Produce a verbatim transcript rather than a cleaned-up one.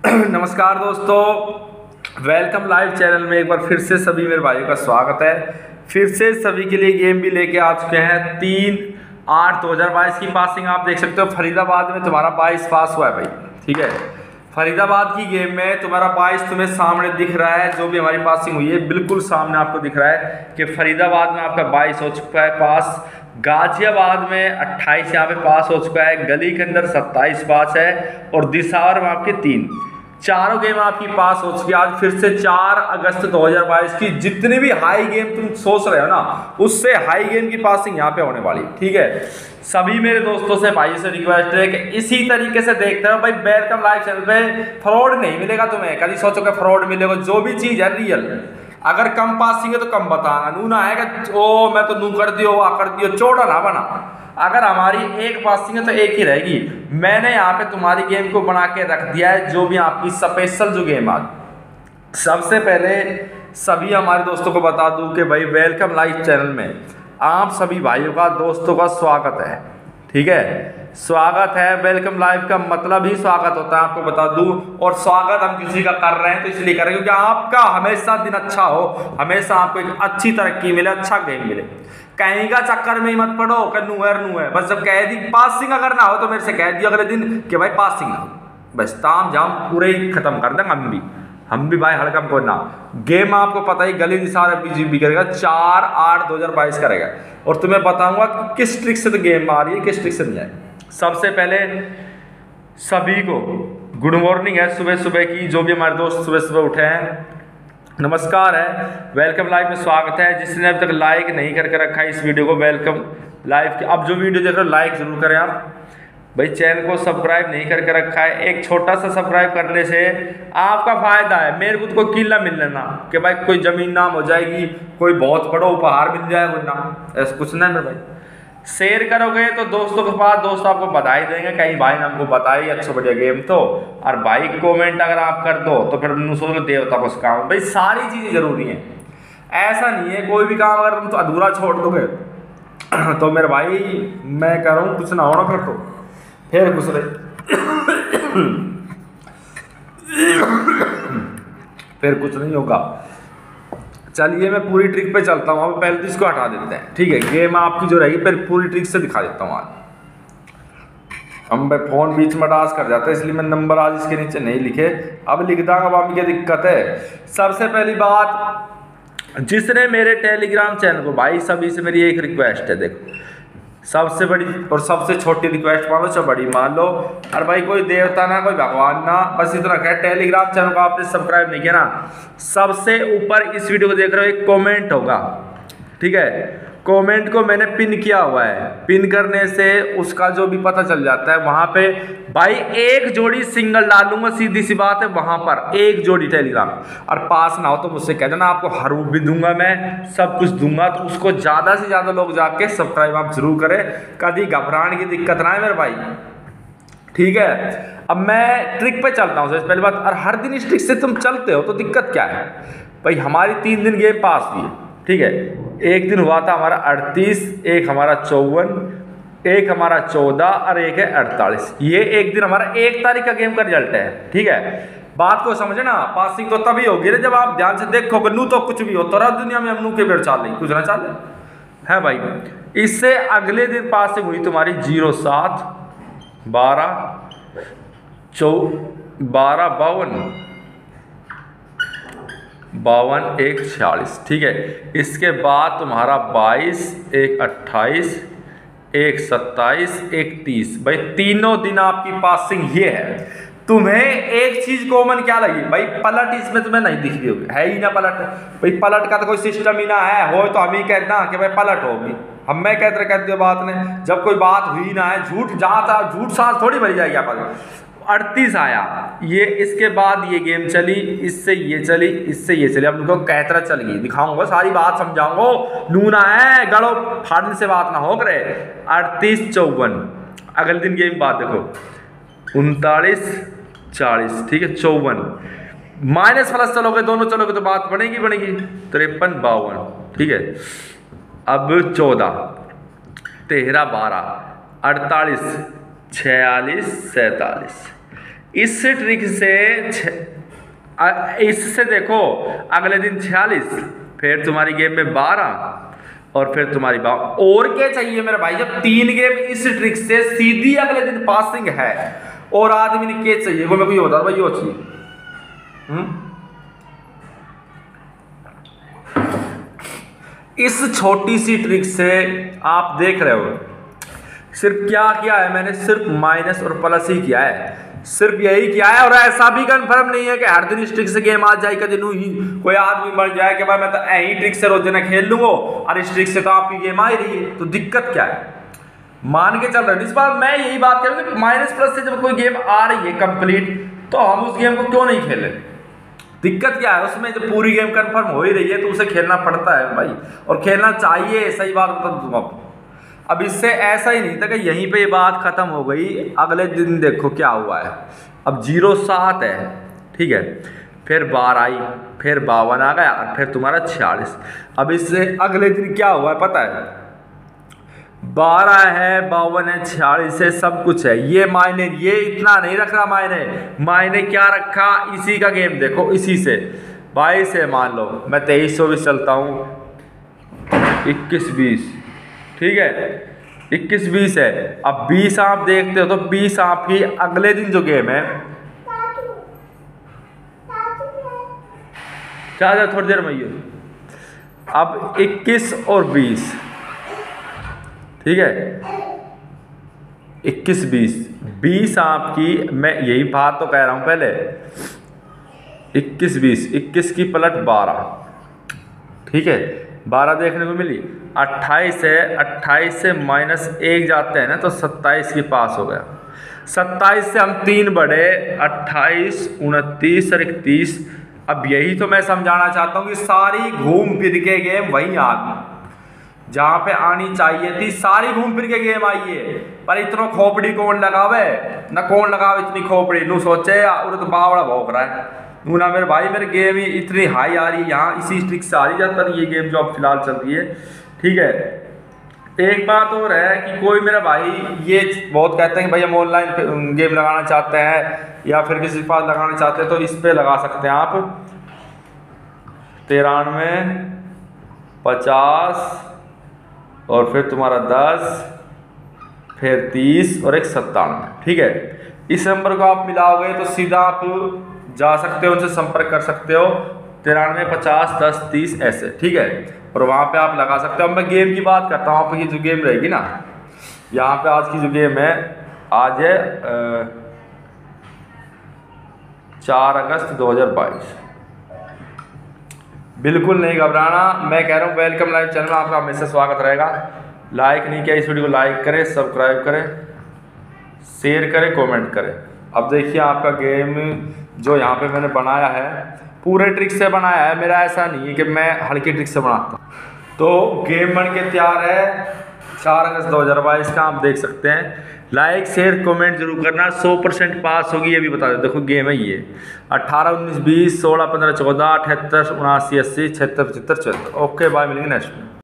नमस्कार दोस्तों, welcome live channel में एक बार फिर से सभी मेरे भाइयों का स्वागत है। फिर से सभी के लिए गेम भी लेके आ चुके हैं। तीन आठ दो हज़ार बाईस की पासिंग आप देख सकते हो। फरीदाबाद में तुम्हारा बाईस पास हुआ है भाई, ठीक है। फरीदाबाद की गेम में तुम्हारा बाईस तुम्हें सामने दिख रहा है। जो भी हमारी पासिंग हुई है बिल्कुल सामने आपको दिख रहा है कि फरीदाबाद में आपका बाईस हो चुका है पास। गाजियाबाद में अट्ठाईस यहाँ पे पास हो चुका है। गली के अंदर सत्ताईस पास है और दिसावर में आपके तीन, चारों गेम आपकी पास हो चुकी है। आज फिर से चार अगस्त दो हज़ार बाईस की जितनी भी हाई गेम तुम सोच रहे हो ना, उससे हाई गेम की पासिंग यहाँ पे होने वाली, ठीक है। सभी मेरे दोस्तों से भाई से रिक्वेस्ट है कि इसी तरीके से देखते रहो भाई। वेलकम लाइव चैनल पे फ्रॉड नहीं मिलेगा तुम्हें। कभी सोचो कि फ्रॉड मिलेगा, जो भी चीज है रियल। अगर कम पासिंग है तो कम बताना, नू ना है कि ओ मैं तो नू कर दियो वाह कर दियो, चौड़ा ना बना। अगर हमारी एक पासिंग है तो एक ही रहेगी। मैंने यहाँ पे तुम्हारी गेम को बना के रख दिया है, जो भी आपकी स्पेशल जो गेम आज। सबसे पहले सभी हमारे दोस्तों को बता दूं कि भाई वेलकम लाइव चैनल में आप सभी भाइयों का दोस्तों का स्वागत है, ठीक है। स्वागत है, वेलकम लाइव का मतलब ही स्वागत होता है, आपको बता दूं। और स्वागत हम किसी का कर रहे हैं तो इसलिए कर रहे हैं क्योंकि आपका हमेशा दिन अच्छा हो, हमेशा आपको एक अच्छी तरक्की मिले, अच्छा गेम मिले। कहीं का चक्कर में ही मत पड़ो कि नू है नू है। बस जब कह दी पासिंग अगर ना हो तो मेरे से कह दिया अगले दिन कि भाई पासिंग ना हो, बस ताम जाम पूरे ही खत्म कर देंगे हम भी हम भी भाई हड़कम को ना। गेम आपको पता ही गली निसार बीजीबी करेगा, चार आठ दो हजार बाईस करेगा। और तुम्हें बताऊंगा कि किस ट्रिक से तो गेम आ रही है, किस ट्रिक से नहीं है। सबसे पहले सभी को गुड मॉर्निंग है सुबह सुबह की। जो भी हमारे दोस्त सुबह सुबह उठे हैं नमस्कार है, वेलकम लाइव में स्वागत है। जिसने अभी तक लाइक नहीं करके रखा है इस वीडियो को, वेलकम लाइव के अब जो वीडियो देख रहे हो लाइक जरूर करें आप भाई। चैनल को सब्सक्राइब नहीं करके रखा है, एक छोटा सा सब्सक्राइब करने से आपका फायदा है। मेरे को कोई किला मिल लेना कि भाई कोई जमीन नाम हो जाएगी, कोई बहुत बड़ा उपहार मिल जाएगा ना, ऐसा कुछ नहीं मेरे भाई। शेयर करोगे तो दोस्तों के पास दोस्त आपको बधाई देंगे, कहीं भाई ने हमको बताई अच्छा बढ़िया गेम तो। और भाई कमेंट अगर आप कर दो तो फिर सोचो देवता को काम। भाई सारी चीज़ें जरूरी हैं, ऐसा नहीं है कोई भी काम अगर तुम तो अधूरा छोड़ दोगे तो मेरे भाई मैं कह रहा हूँ कुछ ना होना फिर तो फिर कुछ फिर कुछ नहीं होगा। चलिए मैं पूरी ट्रिक पे चलता हूँ। अब पहले तो इसको हटा देते हैं, ठीक है। गेम आपकी जो रहेगी फिर पूरी ट्रिक से दिखा देता हूँ आज। हम भाई फोन बीच में डांस कर जाता है इसलिए मैं नंबर आज इसके नीचे नहीं लिखे, अब लिख दूंगा। अब आपकी क्या दिक्कत है। सबसे पहली बात, जिसने मेरे टेलीग्राम चैनल को, भाई सभी से मेरी एक रिक्वेस्ट है, देखो सबसे बड़ी और सबसे छोटी रिक्वेस्ट मान लो चाहे बड़ी मान लो। और भाई कोई देवता ना कोई भगवान ना, बस इतना कह टेलीग्राम चैनल को आपने सब्सक्राइब नहीं किया ना, सबसे ऊपर इस वीडियो को देख रहे हो एक कमेंट होगा, ठीक है। कमेंट को मैंने पिन किया हुआ है, पिन करने से उसका जो भी पता चल जाता है वहां पे भाई एक जोड़ी सिंगल डालूंगा, सीधी सी बात है। वहां पर एक जोड़ी टेलीग्राम और पास ना हो तो मुझसे कह देना, आपको हर रूप भी दूंगा, मैं सब कुछ दूंगा। तो उसको ज्यादा से ज्यादा लोग जाके सब्सक्राइब आप जरूर करें, कभी घबराने की दिक्कत ना है मेरे भाई, ठीक है। अब मैं ट्रिक पे चलता हूँ पहली बात। और हर दिन इस ट्रिक से तुम चलते हो तो दिक्कत क्या है भाई। हमारी तीन दिन गेम पास हुई, ठीक है। एक दिन हुआ था हमारा अड़तीस, एक हमारा चौवन, एक हमारा चौदह और एक है अड़तालीस। ये एक दिन हमारा एक तारीख का गेम का रिजल्ट है, ठीक है। बात को समझे ना, पासिंग तो तभी होगी ना जब आप ध्यान से देखोगे। नू तो कुछ भी हो तो दुनिया में हम नू के बेर चाल नहीं, कुछ ना चाल है भाई। इससे अगले दिन पासिंग हुई तुम्हारी जीरो सात बारह चौ बारह बावन बावन एक छियालीस, ठीक है। इसके बाद तुम्हारा बाईस, एक अट्ठाईस, एक सत्ताईस, एक तीस। भाई तीनों दिन आपकी पासिंग ये है। तुम्हें एक चीज कॉमन क्या लगी भाई, पलट इसमें तुम्हें नहीं दिख रही होगी, है ही ना पलट। भाई पलट का तो कोई सिस्टम ही ना है, हो तो हम ही कहना कि भाई पलट होगी। हम मैं कहते कहते बात ने जब कोई बात हुई ना है, झूठ जहाँ था झूठ सांस थोड़ी भरी जाएगी आप। अड़तीस आया ये, इसके बाद ये गेम चली, इससे ये चली, इससे ये चली। अब उनको कहतरा चल गई, दिखाऊंगा सारी बात समझाऊंगा। नूना है गड़ो फाड़ने से बात ना हो करे। अड़तीस चौवन, अगले दिन गेम बात देखो उनतालीस चालीस, ठीक है। चौवन माइनस प्लस चलोगे, दोनों चलोगे तो बात बनेगी बनेगी। तिरपन बावन, ठीक है। अब चौदह, तेरह बारह, अड़तालीस, छियालीस, सैंतालीस, इस ट्रिक से इससे देखो अगले दिन छियालीस, फिर तुम्हारी गेम में बारह और फिर तुम्हारी बावन। और क्या चाहिए मेरे भाई, जब तीन गेम इस ट्रिक से सीधी अगले दिन पासिंग है और आदमी ने क्या चाहिए वो मैं को ये बता भाई यो चाहिए। हम्म इस छोटी सी ट्रिक से आप देख रहे हो सिर्फ क्या किया है मैंने, सिर्फ माइनस और प्लस ही किया है, सिर्फ यही किया है। और ऐसा भी कंफर्म नहीं है कि हर दिन इस ट्रिक से गेम आ जाए, कभी ही कोई आदमी मर जाए कि भाई मैं तो यही ट्रिक से रोजाना खेल लूंगा और इस ट्रिक से तो आपकी गेम आ ही रही है, तो दिक्कत क्या है, मान के चल रहे हैं। इस बार मैं यही बात करूंगा, माइनस प्लस से जब कोई गेम आ रही है कंप्लीट तो हम उस गेम को क्यों नहीं खेलें। दिक्कत क्या है उसमें, जब पूरी गेम कंफर्म हो ही रही है तो उसे खेलना पड़ता है भाई, और खेलना चाहिए। सही बात बता दूं आपको। अब इससे ऐसा ही नहीं था कि यहीं पे ये बात खत्म हो गई, अगले दिन देखो क्या हुआ है। अब जीरो सात है, ठीक है, फिर बारह आई, फिर बावन आ गया और फिर तुम्हारा छियालीस। अब इससे अगले दिन क्या हुआ है पता है, बारह है, बावन है, छियालीस है, सब कुछ है। ये मायने ये इतना नहीं रख रहा, मायने मायने क्या रखा, इसी का गेम देखो, इसी से बाईस है, मान लो मैं तेईस चौबीस चलता हूँ, इक्कीस बीस, ठीक है, इक्कीस बीस है। अब बीस आप देखते हो तो बीस आपकी अगले दिन जो गेम है, क्या जा थोड़ी देर में ये, अब इक्कीस और बीस, ठीक है, इक्कीस बीस, बीस आपकी, मैं यही बात तो कह रहा हूं पहले, इक्कीस बीस, इक्कीस की पलट बारह, ठीक है, बारह देखने को मिली। अट्ठाईस है, अट्ठाईस से माइनस एक जाते हैं ना तो सत्ताईस के पास हो गया। सत्ताईस से हम तीन बढ़े, अट्ठाईस, उनतीस और इकतीस। अब यही तो मैं समझाना चाहता हूँ कि सारी घूम फिर के गेम वहीं आ गई जहाँ पे आनी चाहिए थी, सारी घूम फिर के गेम आई है। पर इतना खोपड़ी कौन लगावे ना, कौन लगावे इतनी खोपड़ी, नू सोचे और तो बावड़ा भौंक रहा है नू ना मेरे भाई, मेरे गेम ही इतनी हाई आ रही है यहाँ, इसी ट्रिक से आ रही जाता है ये गेम जो अब फिलहाल चल रही है, ठीक है। एक बात और है कि कोई मेरा भाई ये बहुत कहते हैं कि भाई हम ऑनलाइन गेम लगाना चाहते हैं या फिर किसी के पास लगाना चाहते हैं तो इस पे लगा सकते हैं आप, तिरानवे, पचास और फिर तुम्हारा दस, फिर तीस और एक सत्तानवे, ठीक है। इस नंबर को आप मिलाओगे तो सीधा आप जा सकते हो, उनसे संपर्क कर सकते हो, तिरानवे, पचास, दस, तीस ऐसे, ठीक है, और वहाँ पे आप लगा सकते हो। अब मैं गेम की बात करता हूँ, आपकी जो गेम रहेगी ना, यहाँ पे आज की जो गेम है, आज है चार अगस्त दो हज़ार बाईस। बिल्कुल नहीं घबराना, मैं कह रहा हूँ वेलकम लाइव चैनल में आपका हमेशा स्वागत रहेगा। लाइक नहीं किया इस वीडियो को लाइक करें, सब्सक्राइब करें, शेयर करें, कमेंट करें। अब देखिए आपका गेम जो यहाँ पे मैंने बनाया है पूरे ट्रिक से बनाया है, मेरा ऐसा नहीं है कि मैं हल्की ट्रिक से बनाता हूँ। तो गेम बन के तैयार है चार अगस्त दो हज़ार बाईस का, आप देख सकते हैं। लाइक शेयर कमेंट जरूर करना, सौ परसेंट पास होगी ये भी बता दें। देखो गेम है ये अट्ठारह, उन्नीस, बीस, सोलह, पंद्रह, चौदह, अठहत्तर, उनासी, अस्सी, छिहत्तर, पचहत्तर, चौहत्तर। ओके बाय, मिलेंगे नेक्स्ट में।